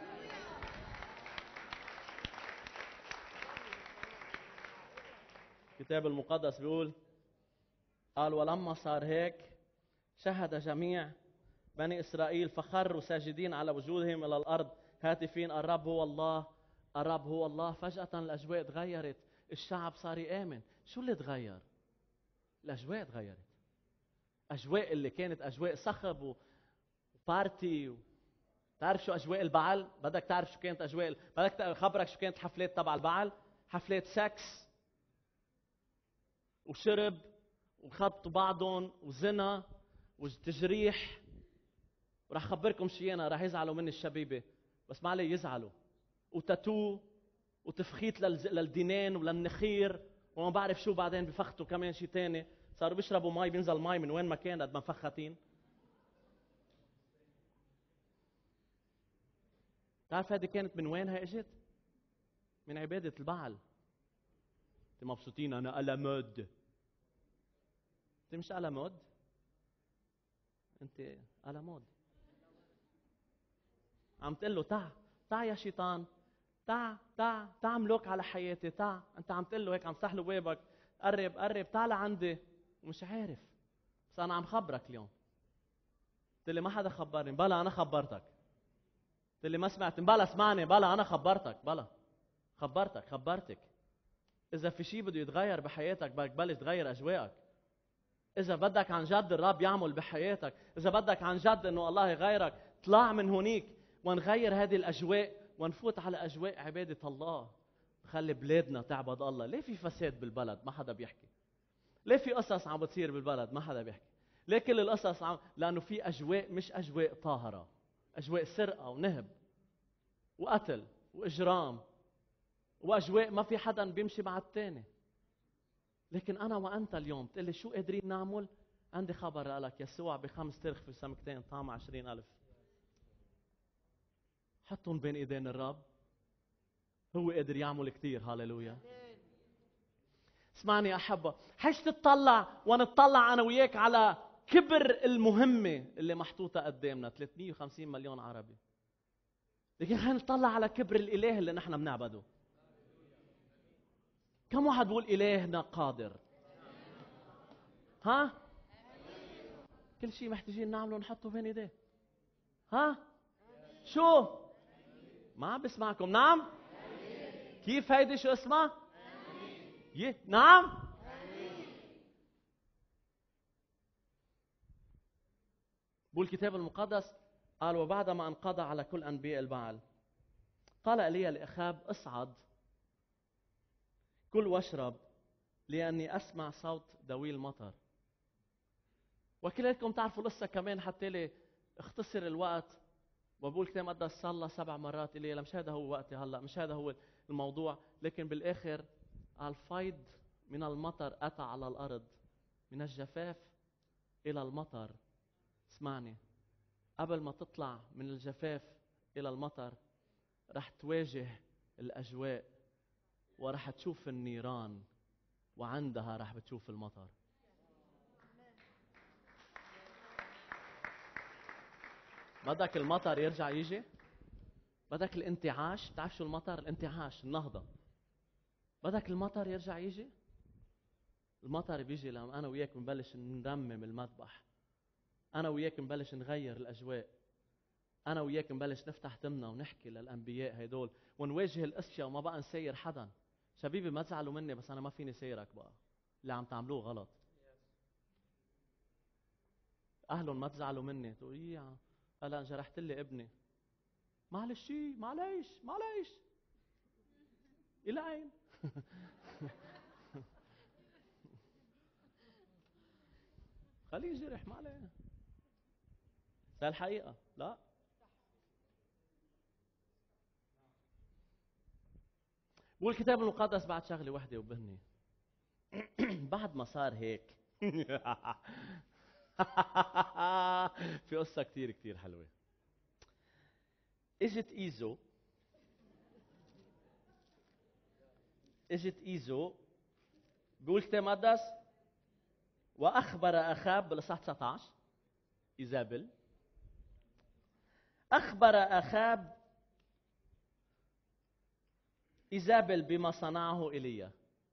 الكتاب المقدس بيقول قال ولما صار هيك شهد جميع بني إسرائيل فخروا ساجدين على وجوههم إلى الأرض هاتفين الرب هو الله، الرب هو الله. فجأة الأجواء تغيرت، الشعب صار يآمن. شو اللي تغير؟ الأجواء تغيرت. أجواء اللي كانت أجواء صخب وبارتي و... تعرف شو أجواء البعل؟ بدك تعرف شو كانت أجواء؟ بدك أخبرك شو كانت حفلات تبع البعل؟ حفلات سكس وشرب وخبطوا بعضهم وزنا وتجريح. ورح أخبركم شيء، أنا رح يزعلوا مني الشبيبة، بس ما علي يزعلوا. وتاتو وتفخيت للدينين وللنخير وما بعرف شو. بعدين بفختوا كمان شيء تاني، صاروا بيشربوا مي، بينزل مي من وين ما كان قد ما مفختين. تعرف هذه كانت من وينها اجت؟ من عبادة البعل. انت مبسوطين انا على مود؟ انت مش على مود، انت على مود. عم تقول له تعا تعا يا شيطان، تعا تعا تعا ملوك على حياتي، تعا. انت عم تقول له هيك، عم تفتح له بابك، قرب قرب تعال عندي، ومش عارف. بس انا عم خبرك اليوم. قلت لي ما حدا خبرني، بلا انا خبرتك. قلت لي ما سمعت، بلا اسمعني، بلا انا خبرتك، بلا خبرتك خبرتك. اذا في شيء بده يتغير بحياتك بدك تبلش تغير اجواءك. اذا بدك عن جد الرب يعمل بحياتك، اذا بدك عن جد انه الله يغيرك، طلع من هونيك ونغير هذه الاجواء ونفوت على اجواء عباده الله. خلي بلادنا تعبد الله. ليه في فساد بالبلد؟ ما حدا بيحكي. ليه في قصص عم بتصير بالبلد؟ ما حدا بيحكي. ليه كل القصص عم... لانه في اجواء مش اجواء طاهره، اجواء سرقه ونهب وقتل واجرام، واجواء ما في حدا بيمشي مع الثاني. لكن انا وانت اليوم بتقول لي شو قادرين نعمل؟ عندي خبر لك، يسوع بخمس ترغف وسمكتين طعم عشرين ألف. حطهم بين ايدين الرب، هو قادر يعمل كثير. هاليلويا. اسمعني يا أحبة، حيش تطلع ونطلع أنا وياك على كبر المهمة اللي محطوطة قدامنا، ثلاثمية وخمسين مليون عربي. لكن خلينا نطلع على كبر الإله اللي نحن بنعبده. كم واحد بقول إلهنا قادر؟ ها؟ كل شيء محتاجين نعمله نحطه بين ايديه. ها؟ شو؟ ما عم بسمعكم. نعم؟ كيف هيدي شو اسمها؟ يه نعم. بقول الكتاب المقدس قال وبعدما انقضى على كل انبياء البعل قال ايليا لاخاب اصعد كل واشرب لاني اسمع صوت دوي المطر. وكلكم تعرفوا لسه كمان حتى لي اختصر الوقت، وبقول الكتاب المقدس صلى سبع مرات ايليا. مش هذا هو وقتي هلا، مش هذا هو الموضوع، لكن بالاخر الفيض من المطر اتى على الارض، من الجفاف الى المطر. اسمعني، قبل ما تطلع من الجفاف الى المطر رح تواجه الاجواء ورح تشوف النيران، وعندها رح بتشوف المطر. بدك المطر يرجع يجي؟ بدك الانتعاش؟ بتعرف شو المطر؟ الانتعاش، النهضة. بدك المطر يرجع يجي؟ المطر بيجي لما أنا وياك بنبلش نرمم المذبح، أنا وياك نبلش نغير الأجواء، أنا وياك نبلش نفتح تمنا ونحكي للأنبياء هيدول ونواجه الأشياء وما بقى نسير حدا. شبيبي ما تزعلوا مني بس أنا ما فيني سيرك بقى، اللي عم تعملوه غلط. أهلهم ما تزعلوا مني، تقول إيه هلا جرحت لي ابني، معلش معلش معلش إلى أين؟ خليه يجرح، ما عليه. ده الحقيقة. لا بقول الكتاب المقدس بعد شغلة وحدة وبهني بعد ما صار هيك في قصة كتير كتير حلوة. اجت ايزو اجت ايزو بيقول الكتاب المقدس واخبر اخاب بالاصحاح تسعة عشر. ايزابل اخبر اخاب ايزابل بما صنعه ايليا.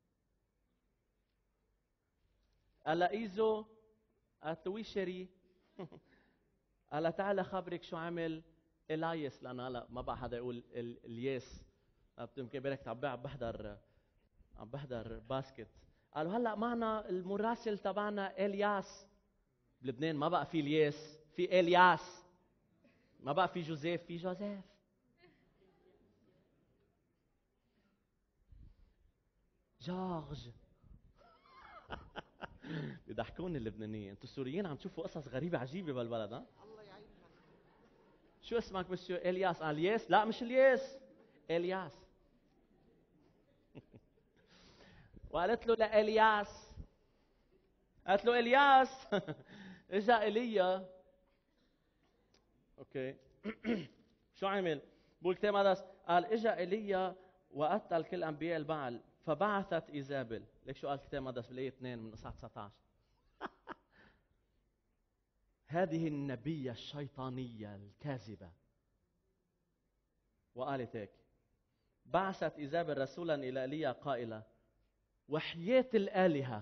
قال ايزو قالت له شري قال تعال خبرك شو عمل إلايس، لأن هلا ما بقى حدا يقول الياس، يمكن بالك عم بحضر عم بحضر باسكت. قالوا هلا معنا المراسل تبعنا الياس. بلبنان ما بقى في الياس، في الياس. ما بقى في جوزيف، في جوزيف. جورج بيضحكوني اللبنانيين. انتوا السوريين عم تشوفوا قصص غريبه عجيبه بالبلد. ها الله يعينك. شو اسمك مسيو؟ الياس. الياس؟ لا مش الياس، الياس. وقالت له لإلياس، قالت له الياس اجا ايليا. اوكي شو عمل؟ بقول الكتاب المقدس قال اجا ايليا وقتل كل انبياء البعل فبعثت ايزابل. ليك شو قال الكتاب المقدس بالايه اثنين من اصحاح تسعة عشر؟ هذه النبية الشيطانية الكاذبة. وقالت هيك: بعثت ايزابل رسولا الى ايليا قائلة: وحياة الآلهة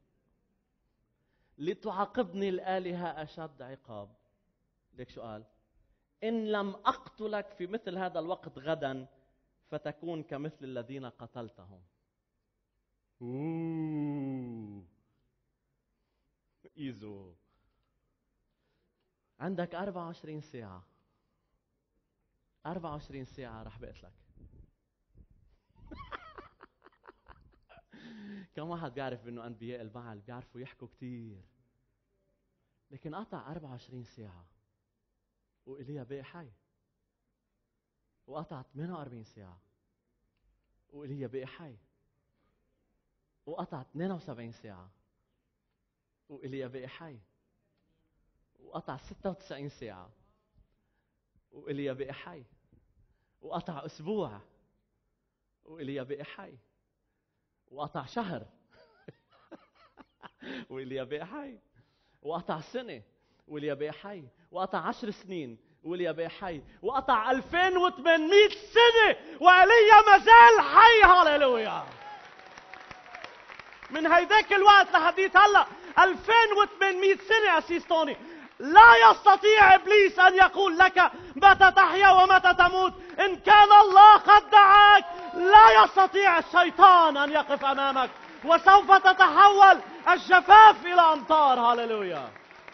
لتعاقبني الآلهة أشد عقاب. ليك شو قال؟ إن لم أقتلك في مثل هذا الوقت غدا فتكون كمثل الذين قتلتهم. أوه. إيزو عندك أربعة وعشرين ساعة، أربعة وعشرين ساعة رح بقتلك. كم واحد بيعرف إنه أنبياء البعل بيعرفوا يحكوا كتير، لكن قطع أربعة وعشرين ساعة وإيليا باقي حي، وقطع ثمانية وأربعين ساعة وإيليا باقي حي، وقطع اثنين وسبعين ساعة وإيليا باقي حي، وقطع ستة وتسعين ساعة وإيليا باقي حي، وقطع أسبوع وإيليا باقي حي، وقطع شهر وإيليا باقي حي، وقطع سنة وإيليا باقي حي، وقطع عشر سنين وإيليا باقي حي، وقطع ألفين وثمانمئة سنة وإيليا ما زال حي. هاليلويا. من هيداك الوقت لحديت هلا ألفين وثمانمئة سنة أسيستوني لا يستطيع إبليس أن يقول لك متى تحيا ومتى تموت. إن كان الله قد دعاك لا يستطيع الشيطان أن يقف أمامك. وسوف تتحول الجفاف إلى أمطار. هاللويا.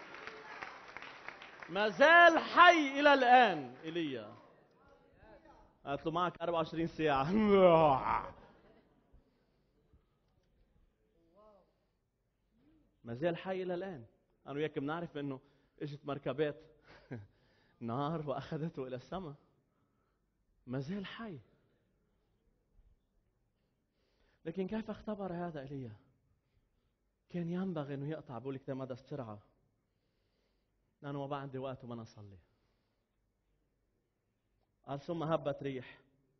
ما زال حي إلى الآن. إيليا قالت له معك أربعة وعشرين ساعة. ما زال حي إلى الآن. أنا وياك بنعرف إنه إجت مركبات نار وأخذته إلى السماء. ما زال حي. لكن كيف اختبر هذا إيليا؟ كان ينبغي إنه يقطع. بقول لك مدى بسرعة لأنه ما بقى عندي وقت وما نصلي. قال ثم هبت ريح.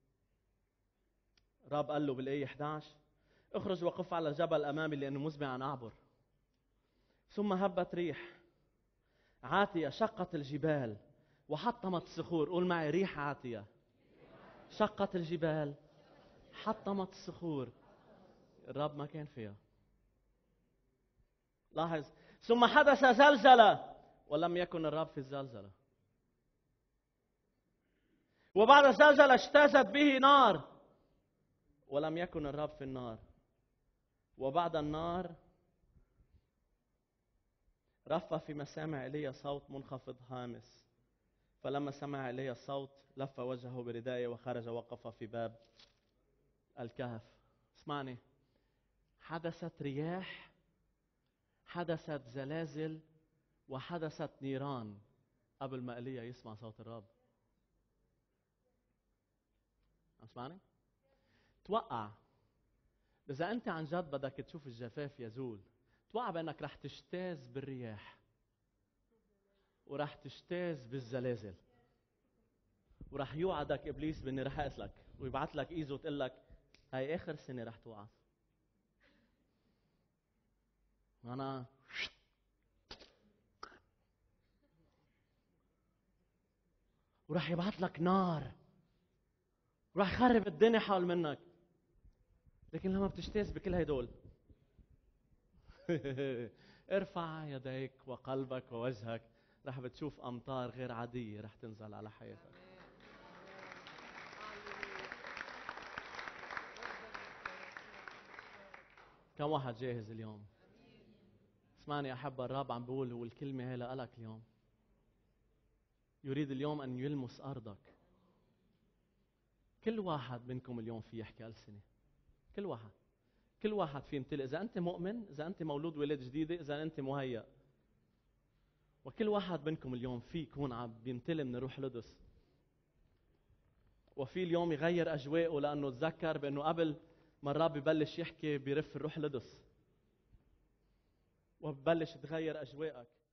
رب قال له بالآية إحدى عشر اخرج وقف على الجبل أمامي لأنه مزمع أن أعبر. ثم هبت ريح عاتية شقت الجبال وحطمت الصخور. قول معي ريح عاتية شقت الجبال حطمت الصخور. الرب ما كان فيها. لاحظ. ثم حدث زلزلة ولم يكن الرب في الزلزلة. وبعد الزلزلة اجتازت به نار ولم يكن الرب في النار. وبعد النار رف في مسامع إيليا صوت منخفض هامس. فلما سمع إيليا الصوت لف وجهه بردائه وخرج وقف في باب الكهف. اسمعني. حدثت رياح، حدثت زلازل، وحدثت نيران قبل ما إيليا يسمع صوت الرب. اسمعني. توقع إذا أنت عن جد بدك تشوف الجفاف يزول، توقع بأنك رح تجتاز بالرياح ورح تجتاز بالزلازل، ورح يوعدك إبليس بأني رح أقتلك ويبعث لك إيزو تقول لك هاي آخر سنة رح توعد. أنا ورح يبعث لك نار ورح يخرب الدنيا حول منك. لكن لما بتجتاز بكل هيدول ارفع يديك وقلبك ووجهك، رح بتشوف أمطار غير عادية رح تنزل على حياتك. كم واحد جاهز اليوم؟ اسمعني يا أحبة، الرب عم بيقول والكلمة هي لك اليوم. يريد اليوم أن يلمس أرضك. كل واحد منكم اليوم في يحكي ألسنة. كل واحد كل واحد في يمتلئ. إذا أنت مؤمن، إذا أنت مولود ولادة جديدة، إذا أنت مهيأ. وكل واحد منكم اليوم في يكون عم بيمتلئ من الروح القدس. وفي اليوم يغير أجواءه، لأنه تذكر بأنه قبل ما الرب يبلش يحكي بيرف الروح القدس وببلش تغير أجواءك.